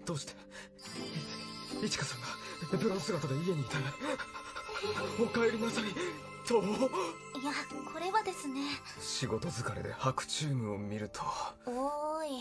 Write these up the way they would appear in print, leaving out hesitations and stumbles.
どうしていちかさんがブラウス姿で家にいてお帰りなさいと。 いや、これはですね、 仕事疲れで白チュームを見ると。 おーい。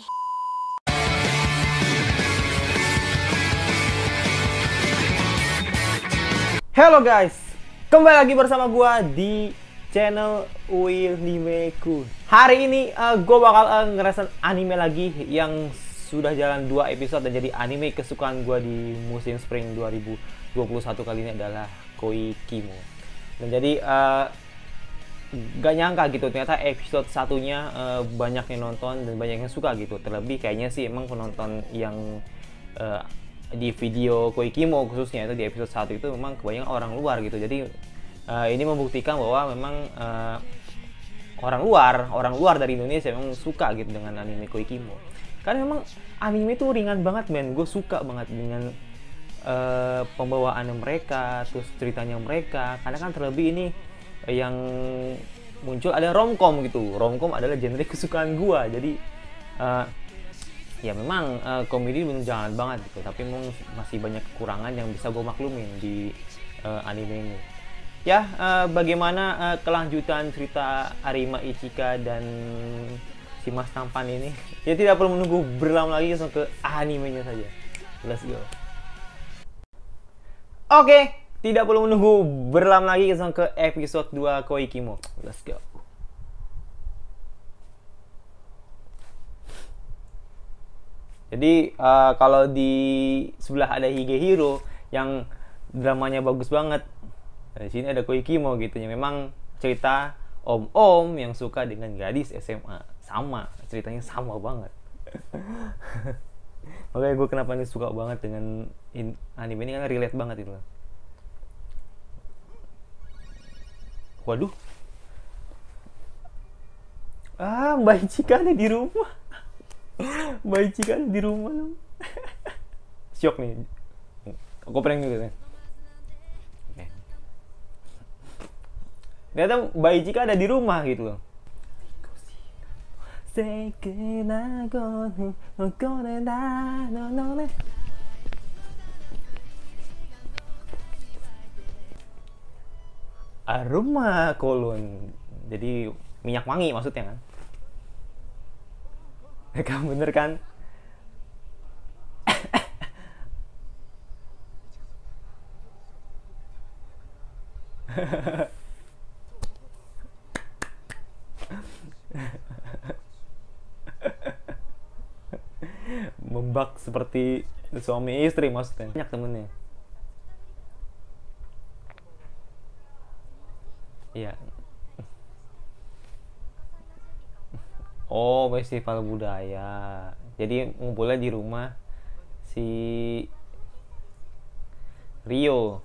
Hello guys, kembali lagi bersama gua di channel Willimeku. Hari ini gua bakal ngerasain anime lagi yang sudah jalan 2 episode dan jadi anime kesukaan gua di musim spring 2021 kali ini adalah Koi Kimo. Dan jadi gak nyangka gitu ternyata episode satunya banyak yang nonton dan banyak yang suka gitu. Terlebih kayaknya sih emang penonton yang di video Koi Kimo khususnya itu di episode 1 itu memang kebanyakan orang luar gitu. Jadi ini membuktikan bahwa memang orang luar dari Indonesia memang suka gitu dengan anime Koi Kimo. Karena memang anime itu ringan banget men. Gue suka banget dengan pembawaan mereka, terus ceritanya mereka. Karena kan terlebih ini yang muncul ada romcom gitu. Romcom adalah genre kesukaan gue. Jadi ya memang komedi bener jangan banget gitu, tapi memang masih banyak kekurangan yang bisa gue maklumin di anime ini. Ya, bagaimana kelanjutan cerita Arima Ichika dan si Mas Tampan ini? Ya tidak perlu menunggu berlama lagi, langsung ke animenya saja. Let's go. Oke, tidak perlu menunggu berlama lagi, langsung ke episode 2 Koi Kimo. Let's go. Jadi kalau di sebelah ada Higehiro yang dramanya bagus banget. Di sini ada Koi Kimo gitu. Yang memang cerita om-om yang suka dengan gadis SMA. Sama, ceritanya sama banget. Makanya gue kenapa nih suka banget dengan anime ini, kan relate banget itu. Waduh. Mbak Ichika ada di rumah. Mbak Ichika ada di rumah dong. Syok nih. Aku prank juga kan. Oke. Ternyata Mbak Ichika ada di rumah gitu loh. Aroma kolon. Jadi minyak wangi maksudnya kan. Kamu bener kan? Membak seperti suami istri maksudnya. Banyak temennya. Iya. Oh, festival budaya. Jadi ngumpulnya di rumah si Rio.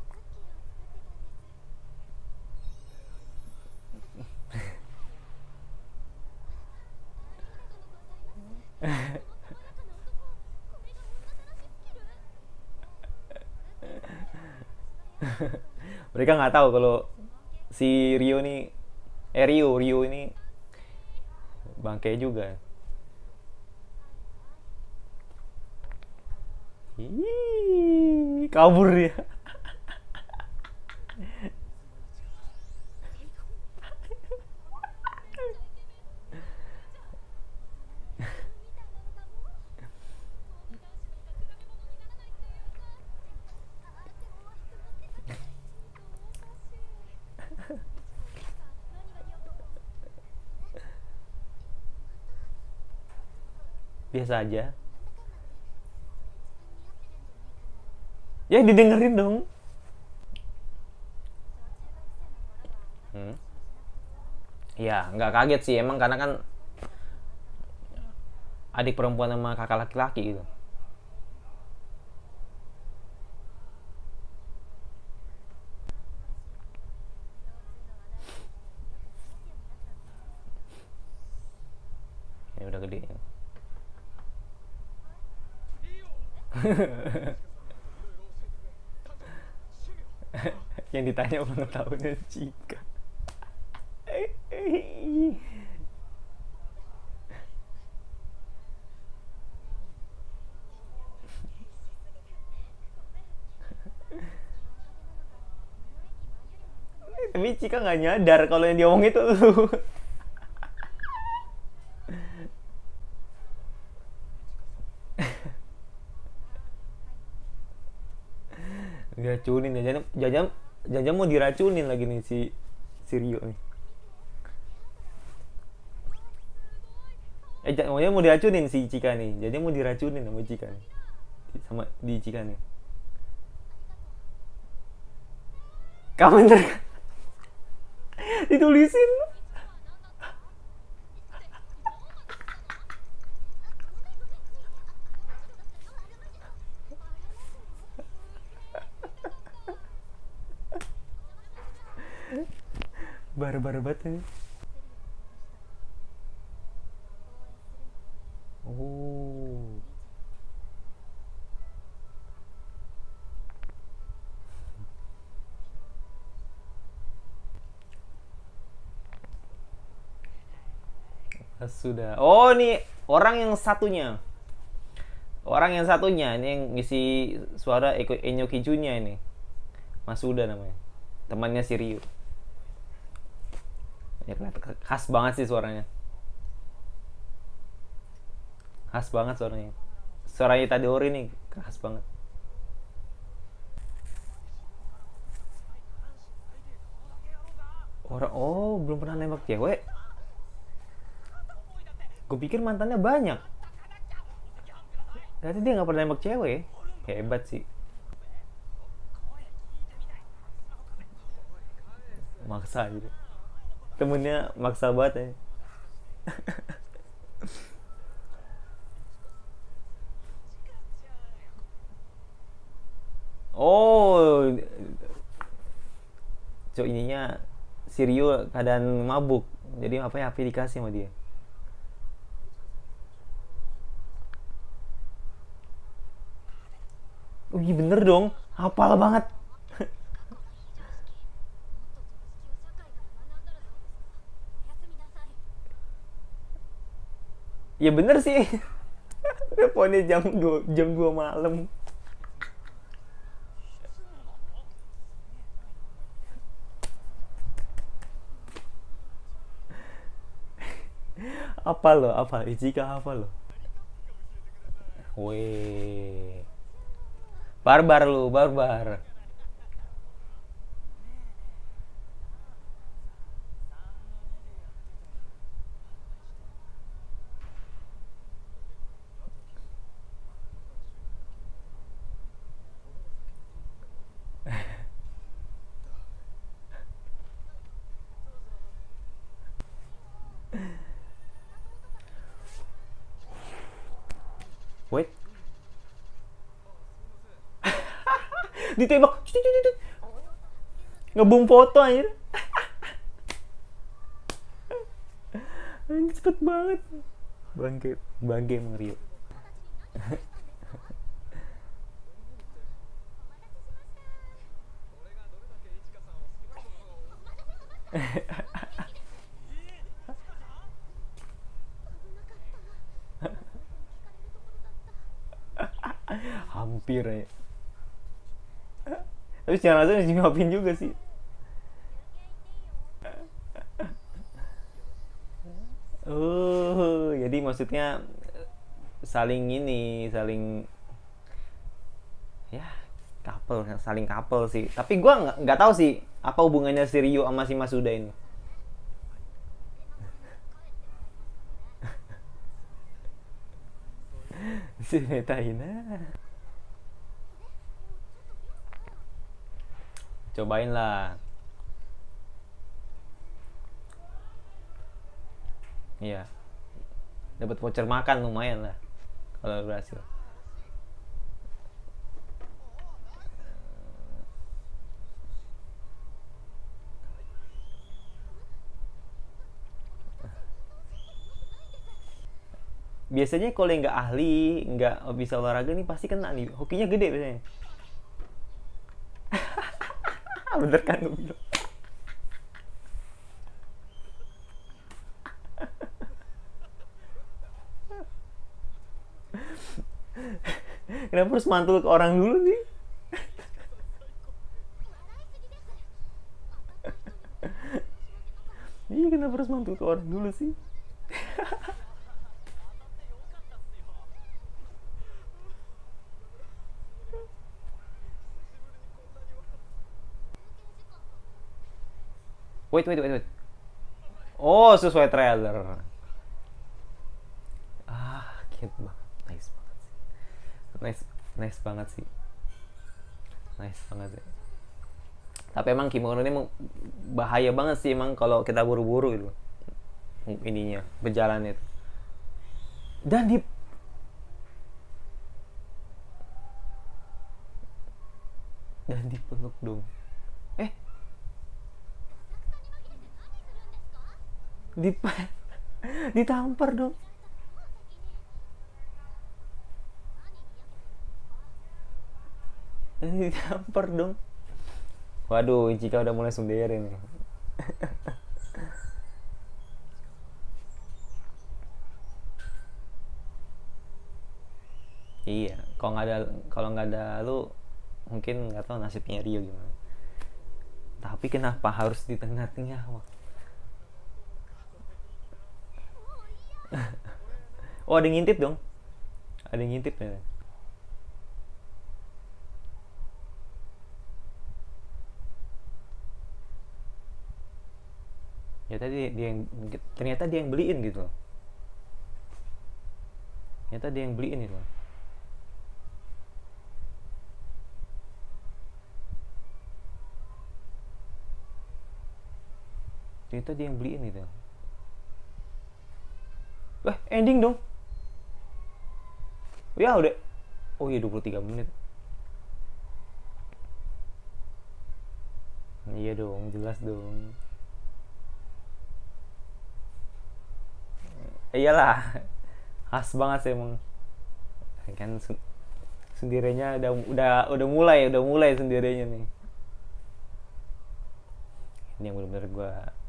Mereka nggak tahu kalau si Rio nih, Rio ini bangke juga. Ih, kabur dia. Biasa aja. Ya didengerin dong. Ya nggak kaget sih emang, karena kan adik perempuan sama kakak laki-laki gitu. Ya udah gede. Yang ditanya ulang tahunnya Cika. Tapi Cika nggak nyadar kalau yang dia omong itu lu. Diracunin ya, jangan mau diracunin lagi nih si Rio nih. Jangan mau diracunin si Cika nih, jadi mau diracunin sama Cika nih, sama di Cika nih. Kamu bener kan? Ditulisin. Barbar banget ini. Oh. Sudah. Oh, nih orang yang satunya. Orang yang satunya ini yang ngisi suara Enyo Kijunya ini. Mas Suda namanya. Temannya si Ryu. Ya, khas banget sih suaranya. Khas banget suaranya. Suaranya Itadori nih khas banget. Belum pernah nembak cewek. Gue pikir mantannya banyak. Ternyata dia nggak pernah nembak cewek. Hebat sih. Maksa gitu. Temennya maksa banget ya. Oh, cok ininya Sirio keadaan mabuk, jadi apa ya, HP dikasih sama dia. Oh iya bener dong, hafal banget. Ya bener sih. Teleponnya jam 2 malam. Apa lo? Apa? Ichika apa lo? Weh. Barbar lu, barbar. Wait. Ditembak. Ngebum foto anjir. Anjir cepet banget. Bangke Mang Rio. Hampir ya. Tapi secara langsung nyuapin juga sih. Jadi maksudnya saling ya saling couple sih. Tapi gue nggak tahu sih apa hubungannya si Ryu sama si Masuda ini. Si Metaina. Cobain lah. Iya. Dapat voucher makan lumayan lah kalau berhasil. Biasanya kalau yang nggak ahli, nggak bisa olahraga nih pasti kena nih. Hokinya gede biasanya. Bener kan gue bilang. Kenapa harus mantul ke orang dulu sih? kenapa harus mantul ke orang dulu sih? Wait. Oh, sesuai trailer. Cute banget. Nice banget sih. Tapi emang kimono ini emang bahaya banget sih emang kalau kita buru-buru gitu. Ininya, berjalan itu. Dan dipeluk dong. Ditampar dong. Ditampar dong. Waduh, Ichika udah mulai sendiri nih. Iya, kalau nggak ada lu, mungkin nggak tahu nasibnya Rio gimana. Tapi kenapa harus di tengah-tengah? Oh, ada yang ngintip dong. Ada yang ngintip ya. Ternyata dia yang beliin gitu. Ternyata dia yang beliin itu. Ternyata dia yang beliin itu. Ending dong. Ya udah. Oh iya, 23 menit. Iya dong, jelas dong. Iyalah. Khas banget sih emang. Kan sendirinya udah mulai sendirinya nih. Ini yang benar-benar gue.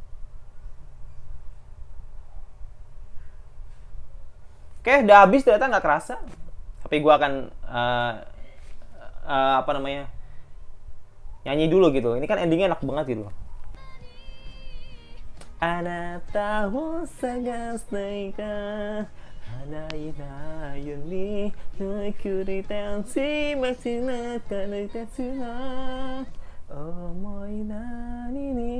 Oke, udah habis ternyata nggak kerasa. Tapi gue akan nyanyi dulu gitu. Ini kan endingnya enak banget gitu. Anata wo sagasai ka hanai na yoni no kurita shimashi na kanu tetsu na omoi nani ni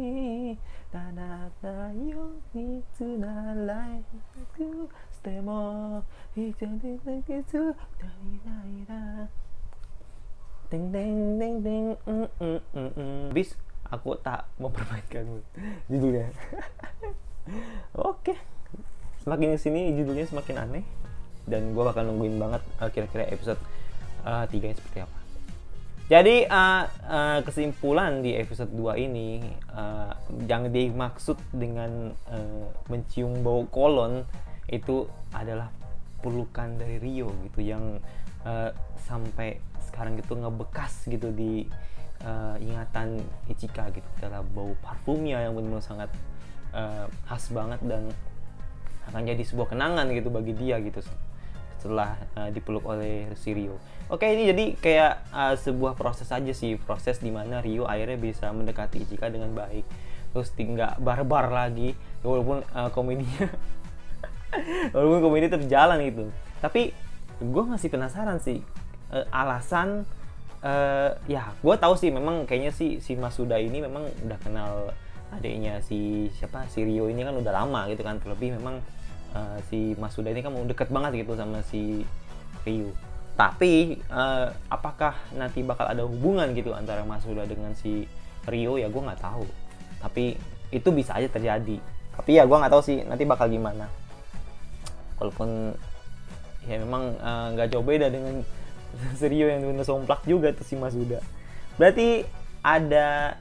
tanata yoni tsunarai ku stemo ichoni tetsu tanai na ding ding ding ding bis. Aku tak mempermainkan judulnya. Oke. Semakin kesini judulnya semakin aneh. Dan gue bakal nungguin banget kira-kira episode 3 seperti apa. Jadi kesimpulan di episode 2 ini, yang dimaksud dengan mencium bau kolon itu adalah pelukan dari Rio gitu, yang sampai sekarang gitu ngebekas gitu di ingatan Ichika gitu, adalah bau parfumnya yang benar-benar sangat khas banget dan akan jadi sebuah kenangan gitu bagi dia gitu setelah dipeluk oleh si Rio. Oke, ini jadi kayak sebuah proses aja sih, proses dimana Rio akhirnya bisa mendekati Ichika dengan baik, terus nggak barbar lagi walaupun komedinya walaupun komedi tetap jalan gitu. Tapi gue masih penasaran sih alasan. Ya, gue tahu sih memang kayaknya si Masuda ini memang udah kenal adiknya si Rio ini kan udah lama gitu kan, terlebih memang si Masuda ini kan mau deket banget gitu sama si Rio. Tapi apakah nanti bakal ada hubungan gitu antara Masuda dengan si Rio, ya gue nggak tahu. Tapi itu bisa aja terjadi. Tapi ya gue nggak tahu sih nanti bakal gimana. Walaupun ya memang nggak jauh beda dengan Rio yang bener somplak juga tuh si Masuda. Berarti ada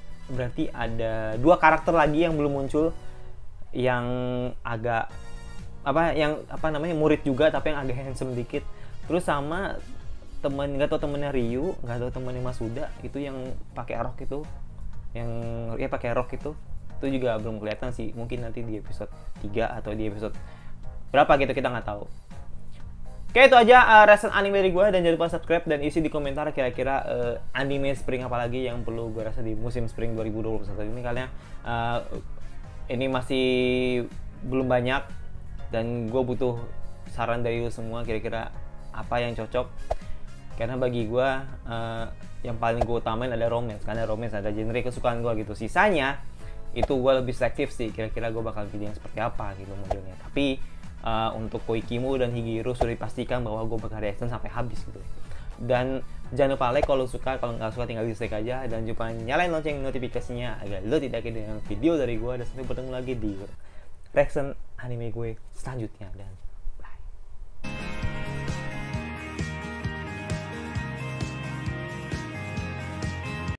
2 karakter lagi yang belum muncul, yang agak murid juga tapi yang agak handsome dikit. Terus sama nggak tahu temennya Ryu, nggak tahu temennya Masuda itu yang pakai rok itu, itu juga belum kelihatan sih. Mungkin nanti di episode 3 atau di episode berapa gitu, kita nggak tahu. Oke, itu aja reaction anime dari gue, dan jangan lupa subscribe dan isi di komentar kira-kira anime spring apa lagi yang perlu gue rasa di musim spring 2021 ini. Kalian ini masih belum banyak dan gue butuh saran dari lu semua, kira-kira apa yang cocok. Karena bagi gue yang paling gue utamain ada romance, karena romance ada genre kesukaan gue gitu. Sisanya itu gue lebih selektif sih, kira-kira gue bakal pilih yang seperti apa gitu modelnya. Tapi untuk Koikimu dan Higiro sudah dipastikan bahwa gue bakal reaction sampai habis gitu. Dan jangan lupa like kalau suka, kalau nggak suka tinggal dislike aja, dan juga nyalain lonceng notifikasinya agar lo tidak ketinggalan video dari gue. Dan sampai bertemu lagi di reaction anime gue selanjutnya, dan